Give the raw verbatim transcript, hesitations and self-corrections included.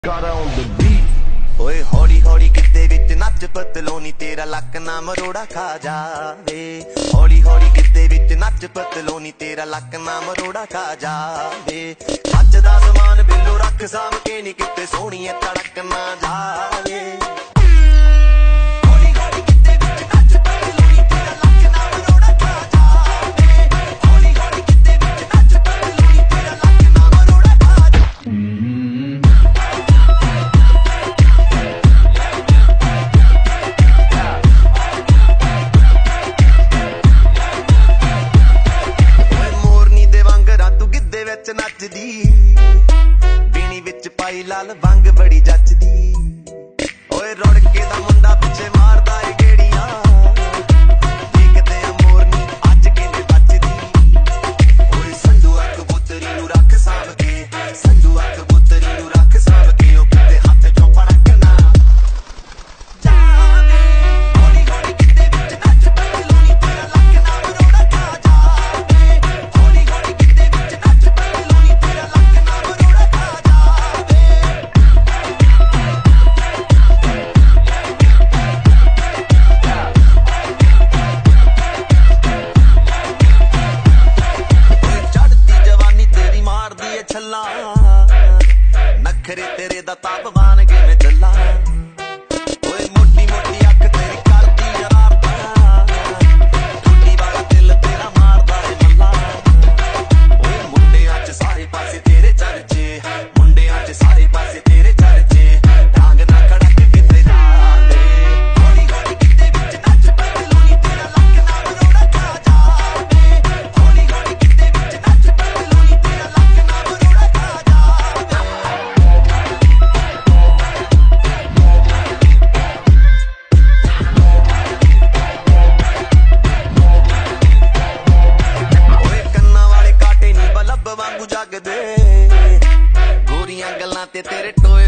Got on the beat ਓਏ ਹੌਲੀ ਹੌਲੀ ਗਿੱਧੇ ਵਿੱਚ ਨੱਚ ਪਤਲੋਨੀ ਤੇਰਾ ਲੱਕ ਨਾ ਮਰੋੜਾ ਖਾ ਜਾਵੇ ਹੌਲੀ ਹੌਲੀ ਗਿੱਧੇ ਵਿੱਚ ਨੱਚ ਪਤਲੋਨੀ ਤੇਰਾ ਲੱਕ ਨਾ ਮਰੋੜਾ ਖਾ ਜਾਵੇ ਅੱਜ ਦਾ ਸਮਾਨ ਬਿੱਲੋ ਰੱਖ ਸਾਂਭ ਕੇ ਨੀ ਕਿਤੇ ਸੋਹਣੀਏ ਤੜਕ ਨਾ ਜਾਵੇ ਨੱਚਦੀ ਬੀਣੀ ਵਿੱਚ ਪਾਈ ਲਾਲ ਵੰਗ ਬੜੀ ਜੱਚਦੀ ਓਏ ਰੁੜ ਕੇ ਦਾ ਮੁੰਡਾ ਪਿੱਛੇ ਮਾਰਦਾ ਏ ਗੇੜੀਆਂ ਦੇਖਦੇ ਆ ਮੋਰਨੀ ਅੱਜ ਕਿੰਨੇ ਬੱਚਦੀ ਓਏ ਸੰਧੂਆ ਕਬੂਤਰੀ ਨੂੰ ਰੱਖ ਸਾਂਭ ਕੇ ਸੰਧੂਆ ਕਬੂਤਰੀ ਨੂੰ ਰੱਖ ਸਾਂਭ ਕੇ ਉਹ ਕਿਤੇ ਹੱਥ ਚੋਂ ਫੜਕਣਾ ਜਾਵੇ ਹੌਲੀ ਹੌਲੀ ਕਿਤੇ ਵਿੱਚ ਨੱਚ ਪਤਲੋਨੀ ਤੇਰਾ ਲੱਕ ਨਾ ਮਰੋੜਾ ਖਾ ਜਾਵੇ ਹੌਲੀ ਹੌਲੀ ਕਿਤੇ ਵਿੱਚ ਨੱਚ ਨਖਰੇ ਤੇਰੇ ਦਾ ਤਾਪਮਾਨ ਕਿਵੇਂ ਚੱਲਾ ਓਏ ਮੋਟੀ ਮੋਟੀ ਅੱਖ ਤੇਰੀ ਕਰਦੀ ਸ਼ਰਾਰਤਾਂ ਟੁੱਟੀ ਵਾਲਾ ਦਿਲ ਤੇਰਾ ਮਾਰਦਾ ਏ ਮੱਲਾ ਓਏ ਮੁੰਡਿਆਂ 'ਚ ਸਾਰੇ ਪਾਸੇ ਤੇਰੇ ਚਰਚੇ ਮੁੰਡਿਆਂ 'ਚ ਸਾਰੇ ਪਾਸੇ ਤੇਰੇ ਚਰਚੇ ਡਾਂਗ ਨਾ ਖੜਕ ਕਿਤੇ ਜਾਂਦੇ ਹੌਲੀ ਹੌਲੀ ਕਿਤੇ ਵਿੱਚ ਨੱਚ ਪਤਲੋਨੀ ਤੇਰਾ ਲੱਕ ਨਾ ਮਰੋੜਾ ਖਾ ਜਾਵੇ ਹੌਲੀ ਹੌਲੀ ਕਿਤੇ ਵਿੱਚ ਨੱਚ ਪਤਲੋਨੀ ਤੇਰਾ ਲੱਕ ਨਾ ਮਰੋੜਾ ਖਾ ਵਾਂਗੂ ਜਗਦੇ ਗੋਰੀਆਂ ਗੱਲਾਂ ਤੇ ਤੇਰੇ ਟੋਏ